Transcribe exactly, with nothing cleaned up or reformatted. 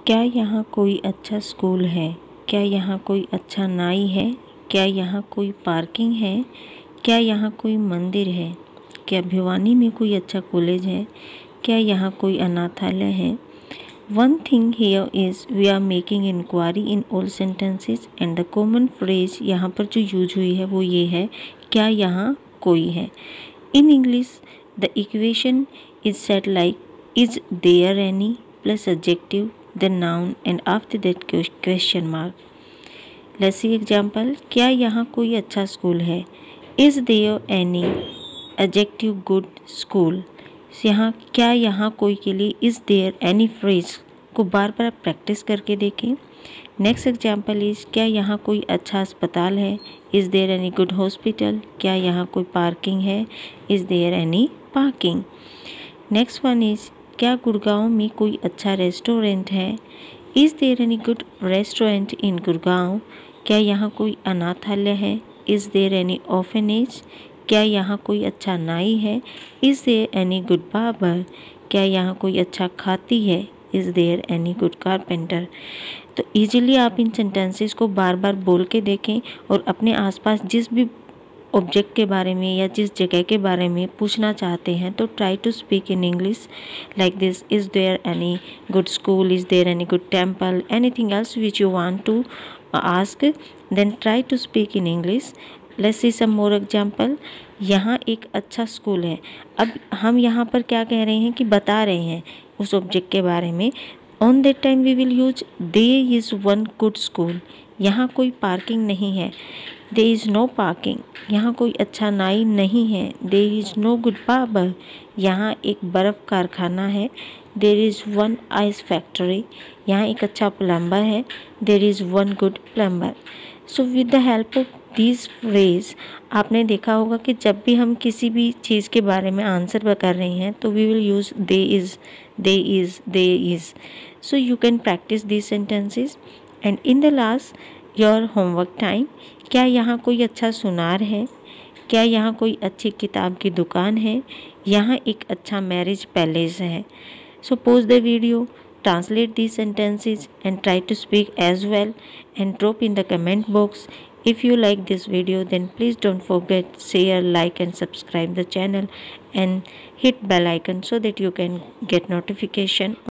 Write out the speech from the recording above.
क्या यहाँ कोई अच्छा स्कूल है? क्या यहाँ कोई अच्छा नाई है? क्या यहाँ कोई पार्किंग है? क्या यहाँ कोई मंदिर है? क्या भिवानी में कोई अच्छा कॉलेज है? क्या यहाँ कोई अनाथालय है? One thing here is we are making inquiry in all sentences and the common phrase यहाँ पर जो यूज हुई है वो ये है, क्या यहाँ कोई है? In English the equation is said like is there any plus adjective the noun and after that question mark. Let's see example. क्या यहाँ कोई अच्छा स्कूल है? Is there any adjective good school? यहाँ क्या यहाँ कोई के लिए is there any phrase को बार बार प्रैक्टिस करके देखें. नेक्स्ट एग्जाम्पल इज क्या यहाँ कोई अच्छा अस्पताल है? Is there any good hospital? क्या यहाँ कोई पार्किंग है? Is there any parking? Next one is क्या गुड़गांव में कोई अच्छा रेस्टोरेंट है? Is there any good restaurant in Gurgaon? क्या यहाँ कोई अनाथालय है? Is there any orphanage? क्या यहाँ कोई अच्छा नाई है? Is there any good barber? क्या यहाँ कोई अच्छा खाती है? Is there any good carpenter? तो ईजिली आप इन सेंटेंसेस को बार बार बोल के देखें और अपने आसपास जिस भी ऑब्जेक्ट के बारे में या जिस जगह के बारे में पूछना चाहते हैं तो try to speak in English like this. Is there any good school? Is there any good temple? Anything else which you want to ask, then try to speak in English. Let's see some more example. यहाँ एक अच्छा school है. अब हम यहाँ पर क्या कह रहे हैं कि बता रहे हैं उस ऑब्जेक्ट के बारे में. On that time we will use there is one good school. यहाँ कोई पार्किंग नहीं है. There is no parking. यहाँ कोई अच्छा नाई नहीं है. There is no good barber. यहाँ एक बर्फ़ कारखाना है. There is one ice factory. यहाँ एक अच्छा प्लम्बर है. There is one good plumber. So with the help of this phrase आपने देखा होगा कि जब भी हम किसी भी चीज़ के बारे में आंसर कर रहे हैं तो we will use there is, there is, there is. So you can practice this sentences. And in the last your homework time. क्या यहाँ कोई अच्छा सुनार है? क्या यहाँ कोई अच्छी किताब की दुकान है? यहाँ एक अच्छा मैरिज पैलेस है. So pause the video, translate these sentences and try to speak as well and drop in the comment box. If you like this video then please don't forget share, like and subscribe the channel and hit bell icon so that you can get notification